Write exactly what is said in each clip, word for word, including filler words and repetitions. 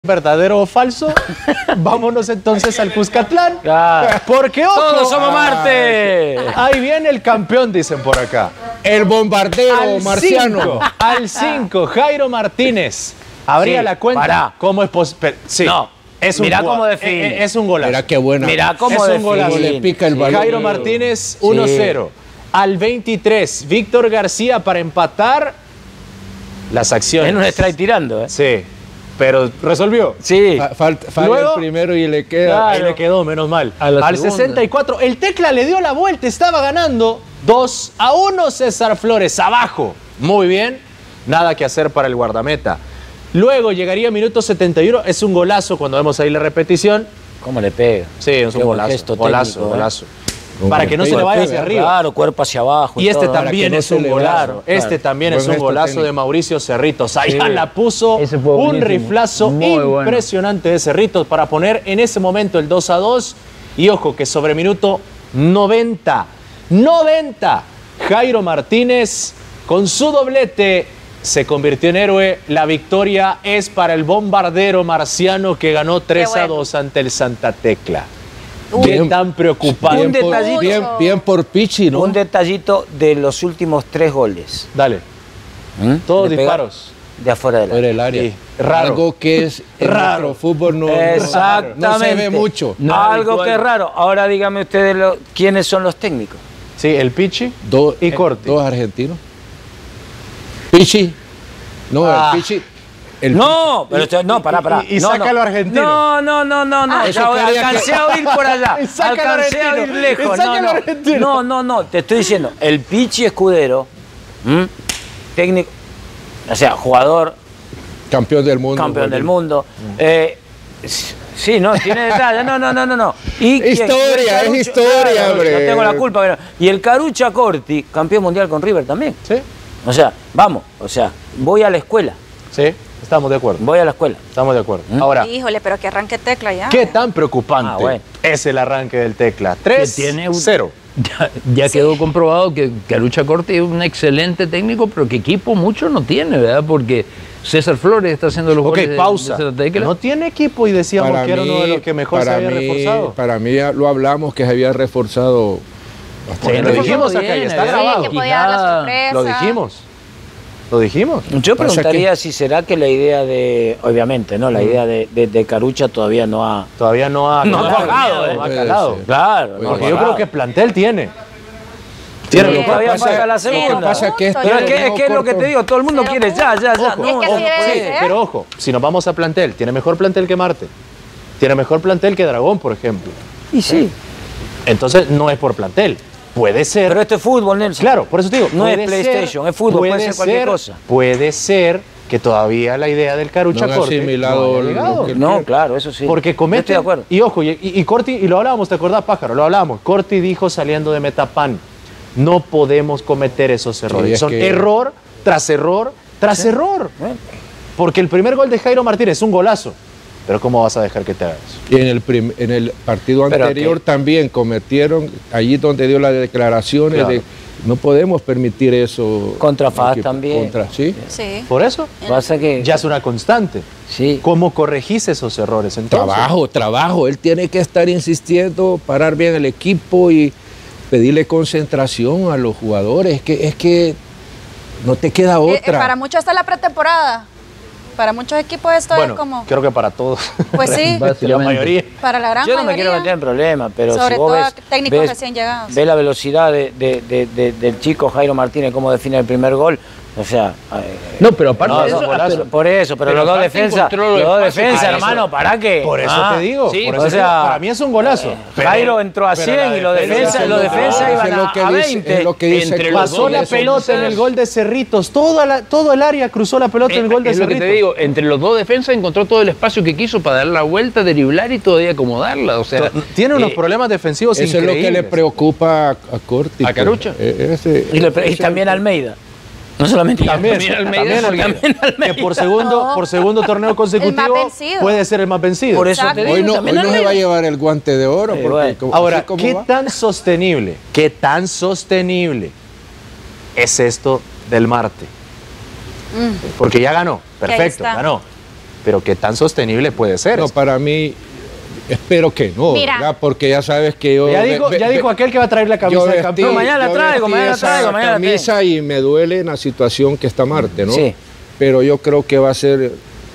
¿Verdadero o falso? Vámonos entonces al Cuscatlán. Claro. Porque ojo, ¡todos somos Marte! Ahí viene el campeón, dicen por acá. El bombardero Al marciano. cinco, al cinco, Jairo Martínez. Abría Sí, la cuenta. pará. ¿Cómo es posible? Sí. No, es un mirá gua- cómo define. Es, es un golazo. Mira qué buena. Mirá cómo Es un golazo. define. Le pica el balón. Jairo Martínez, uno cero. Al veintitrés, Víctor García para empatar las acciones. En un strike tirando, ¿eh? Sí, pero resolvió. Sí. Fa- Falta, falla Luego- el primero y le queda. Claro. Ahí le quedó, menos mal. A la Al segunda. sesenta y cuatro, el Tecla le dio la vuelta, estaba ganando dos a uno César Flores, abajo. Muy bien, nada que hacer para el guardameta. Luego llegaría minuto setenta y uno, es un golazo cuando vemos ahí la repetición. ¿Cómo le pega? Sí, es Qué un buen golazo, gesto golazo, técnico, ¿eh? golazo. Un Para buen que no se gesto. le vaya Pega, hacia arriba. Claro, cuerpo hacia abajo. Y este todo. también Para que no es se un le golazo. vaya. Este Claro. también Buen es un gesto golazo técnico. de Mauricio Cerritos. Ahí Sí. la puso. Ese fue Un buenísimo. riflazo Muy bueno. impresionante de Cerritos para poner en ese momento el dos a dos. Y ojo que sobre minuto noventa. noventa. Jairo Martínez con su doblete se convirtió en héroe. La victoria es para el bombardero marciano que ganó tres a dos ante el Santa Tecla. Uy. Qué Bien- tan preocupante. Un Bien por, detallito. bien, bien por Pichi, ¿no? Un detallito de los últimos tres goles. Dale, ¿Mm? todos Le pega disparos. De afuera del Fuera área. del área. Sí, raro. Algo que es en Raro. nuestro fútbol no, Exactamente. no se ve mucho. No, Algo habitual. que es raro. Ahora díganme ustedes lo- quiénes son los técnicos. Sí, el Pichi Dos, y Corti. Dos argentinos. Pichi. No, Ah. el Pichi. El No, pero usted- no, pará, pará. y- y no, sácalo no. argentino. No, no, no, no, no. Ah, ya eso quería alcancé que- a oír por allá. Y sácalo Alcancé a oír argentino. lejos. Y No, sácalo no. argentino. no, no, no. Te estoy diciendo, el Pichi Escudero, ¿m? técnico, o sea, jugador, campeón del mundo. campeón del Bolivia. mundo. eh, sí, no, tiene detalles. No, no, no, no, no. Y quién- Historia, y el es historia, claro, hombre. No tengo la culpa. pero- Y el Carucha Corti, campeón mundial con River también. Sí, O sea, vamos, o sea, voy a la escuela, sí, estamos de acuerdo. voy a la escuela. Estamos de acuerdo. Ahora, Híjole, pero que arranque Tecla ya. ¿qué tan preocupante Ah, bueno. es el arranque del Tecla? tres Que tiene un- cero. Ya, ya quedó comprobado que Carucha Corti es un excelente técnico, pero que equipo mucho no tiene, ¿verdad? Porque César Flores está haciendo los Ok, goles de- pausa. de Santa Tecla. No tiene equipo y decíamos Para que era uno de mí- los que mejor se para había mí- reforzado. Para mí ya lo hablamos que se había reforzado bastante. Sí, lo dijimos acá y está ¿verdad? grabado. Que podía dar la Quijada. sorpresa. Lo dijimos. Lo dijimos. Yo Pasa preguntaría si será que la idea de, obviamente, ¿no? La idea de, de- de Carucha todavía no ha... Todavía no ha No ha calado, cuajado, no eh. ha Puede calado. ser. Claro, Porque no, Porque yo cuajado. creo que plantel tiene. Tiene Pero lo que todavía pasa- falta la lo segunda. que pasa es que este Pero es que, es torneo que es lo que corto- te digo, todo el mundo Pero quiere ya, ya, ya. Ojo, No, Es que no así debe puede. ser. Pero ojo, si nos vamos a plantel, tiene mejor plantel que Marte. Tiene mejor plantel que Dragón, por ejemplo. Y sí, Entonces no es por plantel. Puede ser. pero esto es fútbol, Nelson. Claro, por eso te digo. No es puede PlayStation, ser- es fútbol, puede ser cualquier cosa. Puede ser que todavía la idea del Carucha No han Corti asimilado no haya lo llegado. que- No, claro, eso sí. Porque Yo comete. estoy de acuerdo. Y ojo, y, y- y Corti, y lo hablábamos, ¿te acordás, Pájaro? Lo hablábamos. Corti dijo saliendo de Metapan: no podemos cometer esos errores. es Son que- error tras error tras error. Bueno. Porque el primer gol de Jairo Martínez es un golazo. Pero ¿cómo vas a dejar que te hagas? Y en el, prim- en el partido Pero anterior que- también cometieron, allí donde dio las declaraciones Claro. de no podemos permitir eso. Contra F A S Equipo- también. Contra, ¿sí? Sí. Por eso Pasa que... ya es una constante. Sí. ¿Cómo corregís esos errores entonces? Trabajo, trabajo. Él tiene que estar insistiendo, parar bien el equipo y pedirle concentración a los jugadores. Es que, es que no te queda Eh, eh, otra. para muchos esta es la pretemporada. Para muchos equipos esto Bueno, es como... creo que para todos. Pues sí, la mayoría. para la gran Yo no me mayoría. quiero meter en problemas, pero Sobre si vos todo ves, técnicos ves- recién llegados. ves la velocidad de, de- de- de- del chico Jairo Martínez, cómo define el primer gol, o sea... eh, No, pero aparte No, de no, eso, golazo. pero- por eso, pero, Pero los dos aparte defensas, encontró los los dos espacios defensas, para hermano, eso. ¿para qué? Por eso Ah, te digo. sí, por o eso te sea, digo, para mí es un golazo. Pero- Jairo entró a pero cien la y los defensa defensas, es los lo- defensas es iban lo a, que a dice- veinte. es lo que dice Entre el los Pasó dos la defensas. pelota en el gol de Cerritos. Toda la, todo el área cruzó la pelota en el gol de es lo que Cerritos. te digo, entre los dos defensas encontró todo el espacio que quiso para dar la vuelta, driblar y todavía acomodarla. O sea, Tiene unos eh, problemas defensivos Eso es lo increíbles. que le preocupa a, a Corti. ¿A pues. Carucha? Eh, ese- Y, le- y ese- también Almeida. No solamente También, También Almeida, también porque Almeida, también Almeida. que por segundo, No. por segundo torneo consecutivo vencido. puede ser el más vencido. Por eso te Exacto. digo, Hoy no, hoy también no se Almeida. va a llevar el guante de oro. Sí, Porque, bueno. como- Ahora, así como ¿qué va. tan sostenible, qué tan sostenible es esto del Marte? Mm. Porque ya ganó, ahí perfecto, está. ganó. pero qué tan sostenible puede ser. No, para mí, espero que no, Mira. ¿verdad? Porque ya sabes que yo... ya dijo, ve- ya ve- dijo aquel que va a traer la camisa yo de vestí- campeón. No, mañana la yo traigo, vestí mañana la esa traigo, mañana la camisa y me duele en la situación que está Marte, ¿no? Sí. Pero yo creo que va a ser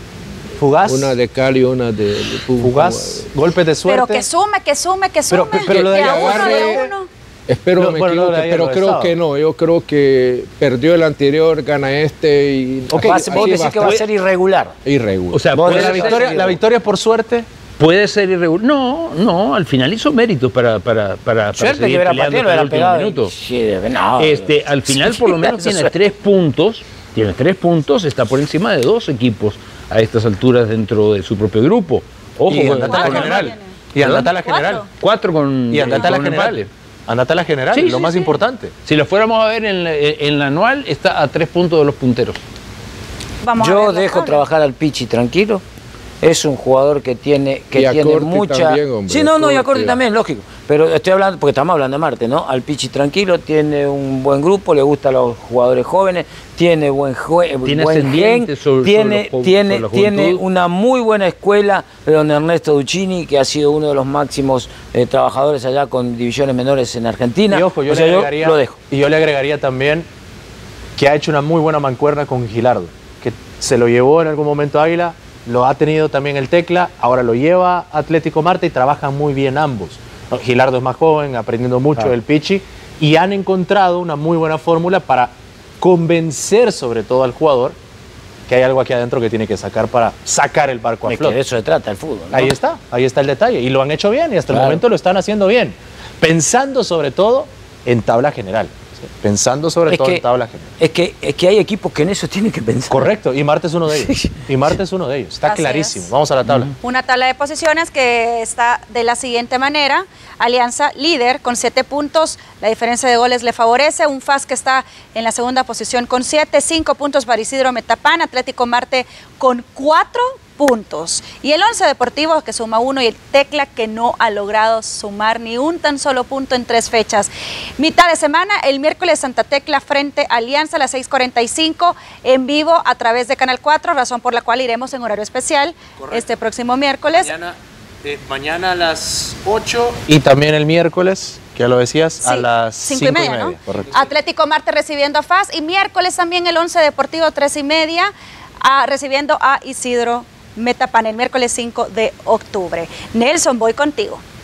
Fugaz, una de cal y una de... de fugaz, golpes de suerte. Pero que sume, que sume, que sume. Pero- pero lo de que ayer a uno, agarre- de uno. Espero No, me bueno, no, equivoque, de ayer, pero lo de creo sábado. que no. Yo creo que perdió el anterior, gana este y... Ok, Vas- vos así decís que va a estar ser irregular. irregular. O sea, Vos Pero puede la decís- ser, victoria, la victoria por suerte. puede ser irregular. No, no, al final hizo méritos para, para, para, para Suerte que seguir hubiera peleando pateado, hasta el hubiera último pegado. minuto. Sí, de- no, Este, al final por lo menos Eso tiene suerte. tres puntos, tiene tres puntos, está por encima de dos equipos a estas alturas dentro de su propio grupo. Ojo, Y con- andate a la Cuatro, general. ¿no? Y andate a la Cuatro. general. cuatro con, Y andate a la con general. empate. Andate a la general, Sí, lo sí, más sí. importante. Si lo fuéramos a ver en la, en la anual, está a tres puntos de los punteros. Vamos a Yo ver la dejo tabla. trabajar al Pichi tranquilo. Es un jugador que tiene, que Y a tiene Corti mucha. también, hombre, sí, no, no, y a Corti. Corti también, lógico. Pero estoy hablando, porque estamos hablando de Marte, ¿no? Al Pichi tranquilo, tiene un buen grupo, le gustan los jugadores jóvenes, tiene buen, jue- Tiene buen ascendiente gen, sobre- tiene, sobre los jo- tiene, sobre la tiene juventud. una muy buena escuela de don Ernesto Duccini, que ha sido uno de los máximos eh, trabajadores allá con divisiones menores en Argentina. Y ojo, yo, O sea, le agregaría, lo dejo. y yo le agregaría también que ha hecho una muy buena mancuerna con Gilardo, que se lo llevó en algún momento a Águila, lo ha tenido también el Tecla, ahora lo lleva a Atlético Marte y trabajan muy bien ambos. ¿No? Gilardo es más joven, aprendiendo mucho Claro. del Pichi, y han encontrado una muy buena fórmula para convencer sobre todo al jugador que hay algo aquí adentro que tiene que sacar para sacar el barco a Es que flote. de eso se trata el fútbol, ¿no? Ahí está, ahí está el detalle. Y lo han hecho bien y hasta Claro. el momento lo están haciendo bien. Pensando sobre todo en tabla general. ¿sí? Pensando sobre Es todo que, en tabla general. es, que, es que hay equipos que en eso tienen que pensar. Correcto, y Marte es uno de ellos. Y Marte es uno de ellos. Está Así clarísimo. es. Vamos a la tabla. Una tabla de posiciones que está de la siguiente manera. Alianza líder con siete puntos, la diferencia de goles le favorece. Un F A S que está en la segunda posición con siete, cinco puntos para Isidro Metapán, Atlético Marte con cuatro puntos. Y el Once Deportivo que suma uno y el Tecla que no ha logrado sumar ni un tan solo punto en tres fechas. Mitad de semana, el miércoles Santa Tecla frente a Alianza a las seis cuarenta y cinco en vivo a través de Canal cuatro, razón por la cual iremos en horario especial este próximo miércoles. Mañana, eh, mañana a las ocho. Y también el miércoles, que ya lo decías, a Sí, las cinco cinco y media, ¿no? Correcto. Atlético Marte recibiendo a F A S y miércoles también el Once Deportivo tres y media a, recibiendo a Isidro Metapán el miércoles cinco de octubre. Nelson, voy contigo.